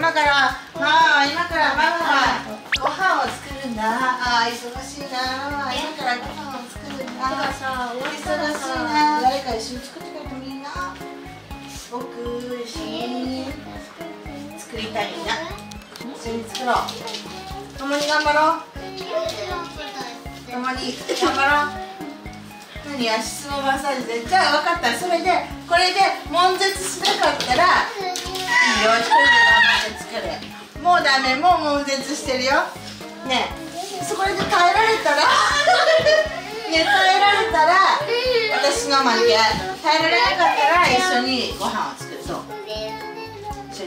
今からママがご飯を作るんだ。ああ、忙しいな。今からご飯を作るんだ。忙しいな。誰か一緒に作ってくれてもいいな。僕一緒に作りたいな。一緒に作ろう。共に頑張ろう。共に頑張ろう。何、足つぼマッサージで。じゃあ分かった。それでこれで悶絶しなかったらいいよ。一人で頑張って作る。もうダメ。もう悶絶してるよ。ねえ、そこで耐えられたらねえ、耐えられたら私の負け。耐えられなかったら一緒にご飯を作る。そう。一緒に。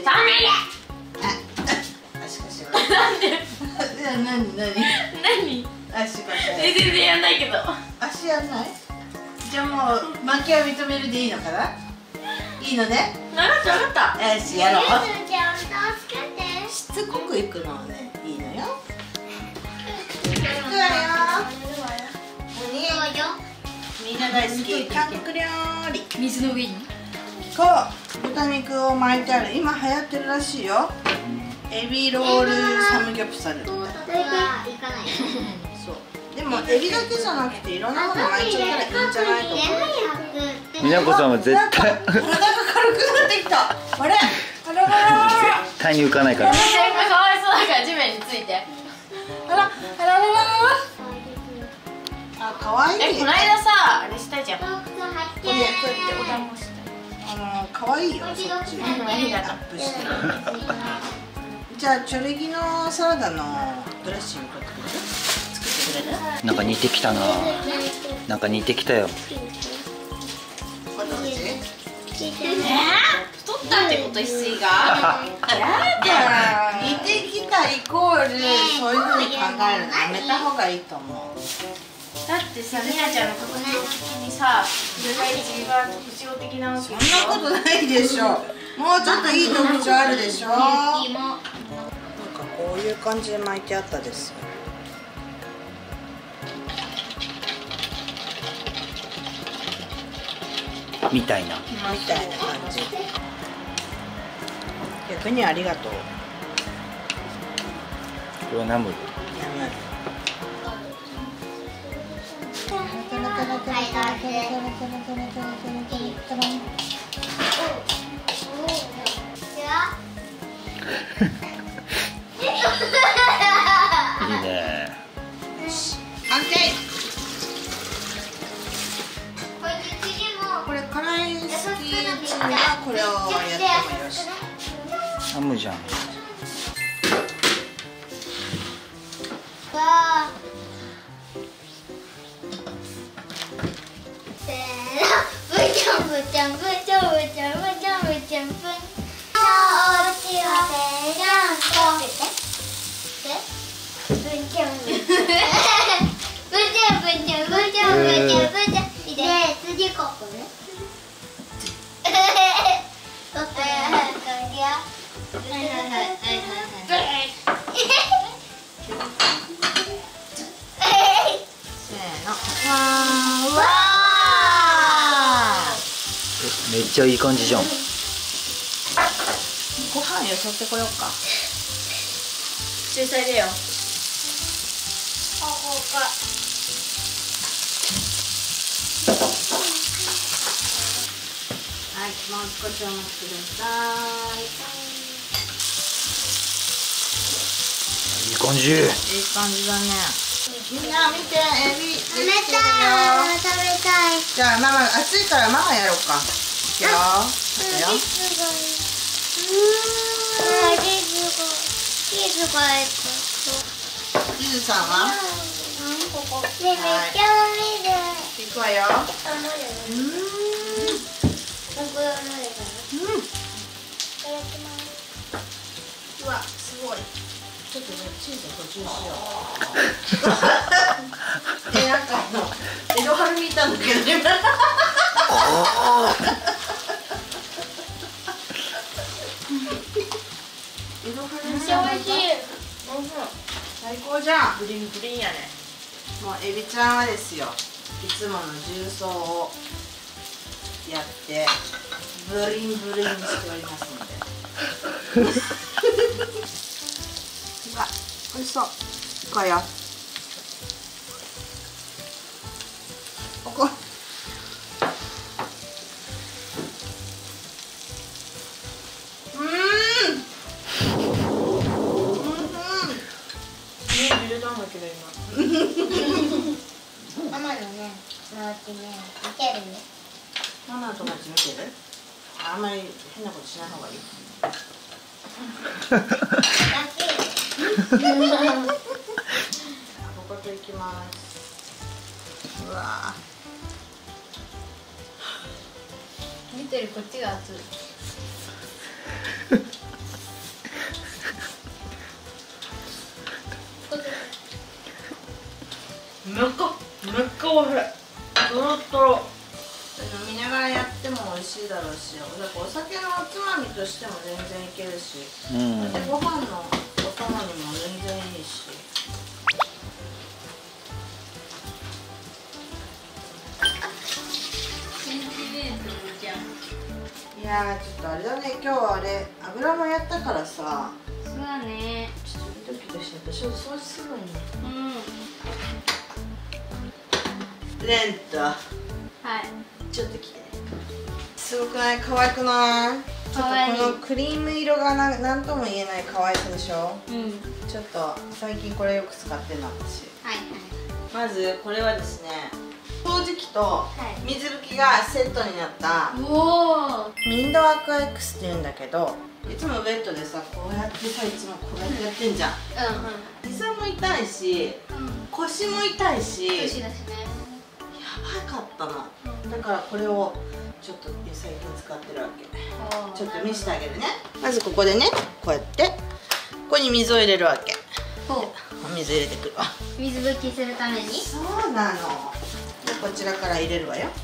足かしら。なんで？何？足かしら。 全然やんないけど。 足やんない？じゃあもう負けは認めるでいいのかな？いいのね。 分かった。 よし、やろう。しつこくいくのはね、いいのよ。いくわよ。みんな大好き韓国料理。 水の上にこう豚肉を巻いてある。今流行ってるらしいよ。エビロールサムギョプサル。そう。でもエビだけじゃなくていろんなもの巻いちゃったらいいんじゃないと思う。 みなこさんは絶対体が軽くなってきた。あれ？あららら。 絶対に浮かないから。 かわいそうだから地面について。 あら、あらららら。あ、可愛い。 この間さ、あれしたじゃん。こうやってお団子した。 可愛いよ。そっち。アップして。じゃあチョレギのサラダのドレッシング買ってくれる？作ってくれる？ なんか似てきたな。なんか似てきたよ。 太ったってこと？翡翠がやだ。似てきたイコールそういう風に考えるのやめた方がいいと思う。 だってさ、みなちゃんの特徴にさ、体重が特徴的なわけ。 そんなことないでしょ。もうちょっといい特徴あるでしょ。なんかこういう感じで巻いてあったですよ。 みたいな。 みたいな感じ。逆にありがとう。 これはナムル。いいね。 安定。これ辛い好きはこれをやってもよし。 ナムじゃん。めっちゃいい感じじゃん。 ご飯よそってこようか。 小さいでよ。 はい、もう少しお待ちください。 いい感じ。 いい感じだね。みんな見て、エビできてるよ。じゃあママ、暑いからママやろうか。いくよ。いくよ。ゆずさんは？いくわよ。うわ、すごい。ちょっとね、チーズ補充しよう。なんか江戸春見たんだけどね。江戸春見たんだ。最高じゃん。 ブリンブリンやね。 もうエビちゃんはですよ、いつもの重曹をやってブリンブリンにしておりますので。 うわ、美味しそう。いくわよ。ここ。 ママのね、マーチね、見てるね。 ママの友達見てる？あんまり変なことしない方がいい。ここと行きます。うわ見てるこっちが熱い。 めっかおいしい。とろとろ。飲みながらやっても美味しいだろうし、お酒のおつまみとしても全然いけるし、でご飯のお供にも全然いいし。いやー、ちょっとあれだね、今日はあれ油もやったからさ。 そうだね。 ちょっとドキドキしてちょっと掃除するわね。レント。 はい。 ちょっと来て。すごくない？可愛くない？ちょっとこのクリーム色がなんとも言えない可愛さでしょ。ちょっと最近これよく使ってるの私。まずこれはですね、掃除機と水拭きがセットになったミンドアクア X って言うんだけど、いつもベッドでさこうやってさ、いつもこうやってやってんじゃん。膝も痛いし、腰も痛いし、やばかったの。だからこれをちょっと最近使ってるわけ。ちょっと見せてあげるね。まずここでね、こうやってここに水を入れるわけ。水入れてくるわ。 水拭きするために。 そうなの。でこちらから入れるわよ。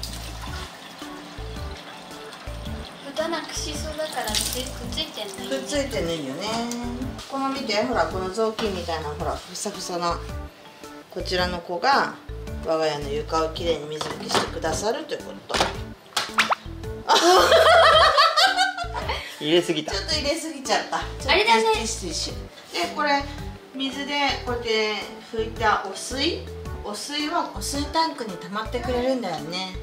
蓋なくしそうだからくっついてんの。 くっついてないよね。この見て、ほらこの雑巾みたいな、ほらふさふさなこちらの子が我が家の床をきれいに水拭きしてくださるということ。 入れすぎた。 ちょっと入れすぎちゃった。 あれだね。 でこれ水でこうやって拭いたお水はお水タンクに溜まってくれるんだよね。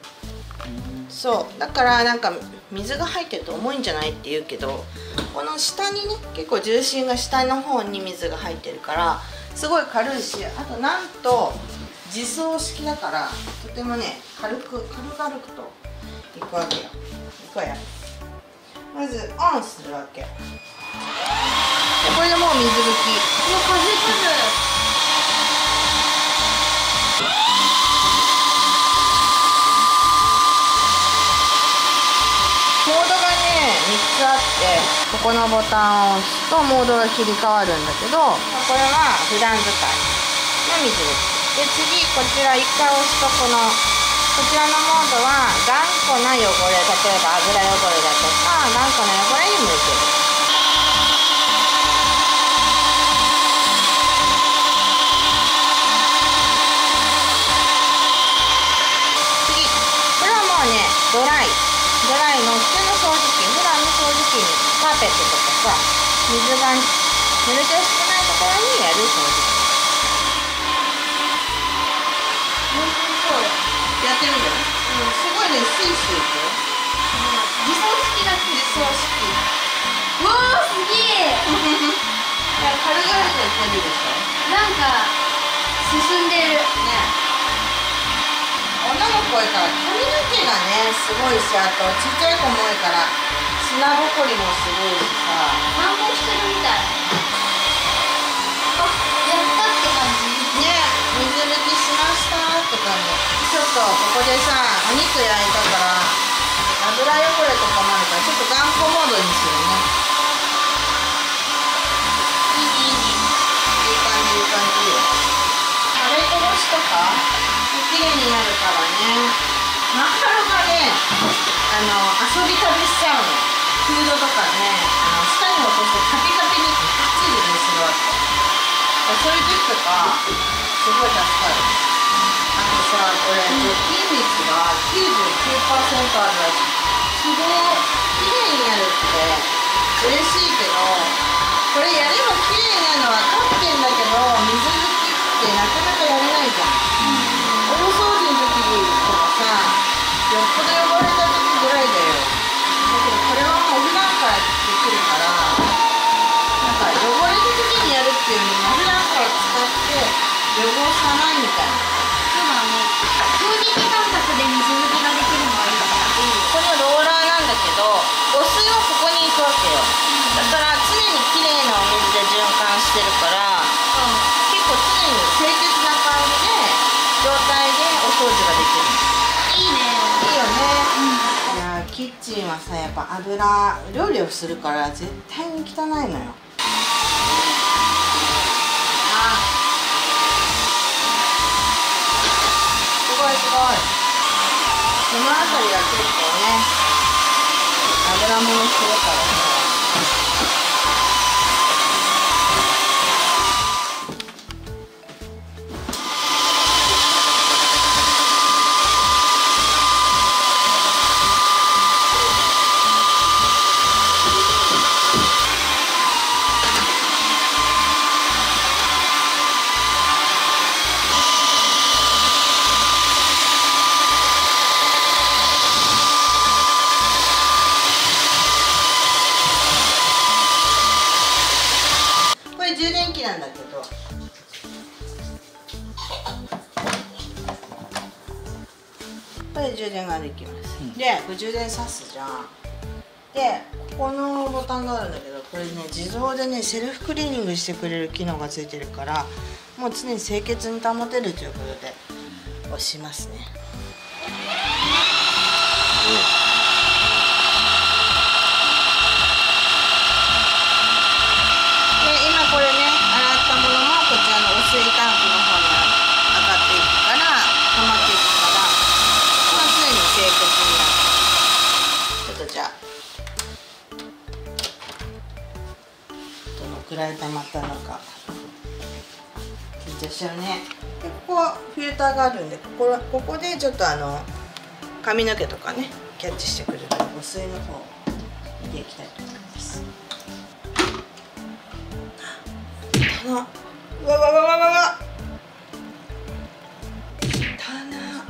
そうだからなんか水が入ってると重いんじゃないって言うけど、この下にね、結構重心が下の方に水が入ってるからすごい軽いし、あとなんと自走式だからとてもね、軽くといくわけよ。いくわよ。まずオンするわけ。でこれでもう水拭き。モードがね3つあって、ここのボタンを押すとモードが切り替わるんだけど、これは普段使いの水拭きで、次こちら1回押すとこちらのモードは頑固な汚れ、例えば油汚れだとか頑固な汚れに向いてる。次これはもうね、ドライの普通の掃除機、普段の掃除機にカーペットとかさ、水が濡れて少ないところにやる掃除機。やってみる。すごいね、スイスイいくよ。 自走式だ。 自走式。 うわー、すげえ。 いや、軽々といけるでしょ。 なんか進んでるね。女の子多いから髪の毛がね、すごいし、あとちっちゃい子も多いから砂ぼこりもすごいしさ。 反抗してるみたい。あ、やったって感じね、水拭きしましたって感じ。ちょっとここでさ、お肉焼いたから油汚れとかもあるから、ちょっと頑固モードにするね。いい感じよ。食べこぼしとか綺麗になるからね。マカロがね、遊び旅しちゃうの。フードとかね、下に落としてカピカピにカチリにするわけ。そういう時とかすごい助かる。あとさ、これ除菌率が 99% あるらしい。すごい綺麗になるって嬉しいけど、これやれば綺麗なのは分かってんだけど、水拭きってなかなかやれないじゃん。大掃除の時とかさ、よっぽど汚れた時ぐらいだよ。だけどこれはもう普段からできるから、なんか汚れた時にやるっていうよりも普段から使って汚さないみたいな。 そうだね。掃除機感覚で水拭きができるのはいいかな。 これローラーなんだけど、お水はここに行くわけよ。だから常にきれいなお水で循環してるから、結構常に清潔な感じで状態でお掃除ができる。 いいね。 いいよね。いやキッチンはさ、やっぱ料理をするから絶対に汚いのよ。すごいすごい。この辺りは結構ね、油物するからね。充電器なんだけど、これ充電ができます、でこれ充電さすじゃん。でここのボタンがあるんだけど、これね自動でねセルフクリーニングしてくれる機能がついてるから、もう常に清潔に保てるということで押しますね。これね、洗ったものもこちらの汚水タンクの方に上がっていくから、溜まっていくから、常に清潔になる。ちょっとじゃあどのくらい溜まったのか緊張しちゃうね。でここフィルターがあるんで、ここでちょっと髪の毛とかねキャッチしてくれる汚水の方を見ていきたいと思います。うわわわわわわ、汚な。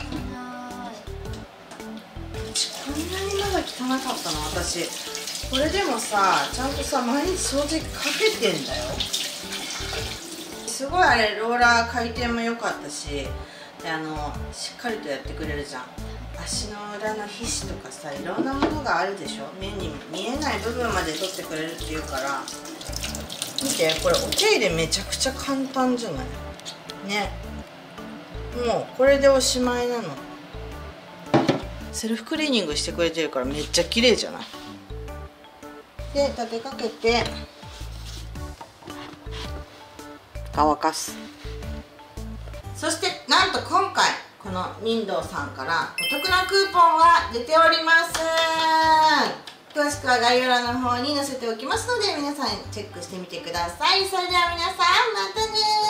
こんなにまだ汚かったの私。これでもさ、ちゃんとさ毎日掃除機かけてんだよ。すごいあれローラー回転も良かったし、でしっかりとやってくれるじゃん。足の裏の皮脂とかさ、いろんなものがあるでしょ。目に見えない部分まで取ってくれるっていうから、見てこれお手入れめちゃくちゃ簡単じゃないね。もうこれでおしまいなの。セルフクリーニングしてくれてるからめっちゃ綺麗じゃない。で立てかけて乾かす。そしてなんと今回このミンドウさんからお得なクーポンが出ております。詳しくは概要欄の方に載せておきますので、皆さんチェックしてみてください。それでは皆さんまたねー。